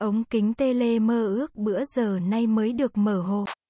Ống kính tele mơ ước bữa giờ nay mới được mở hộp.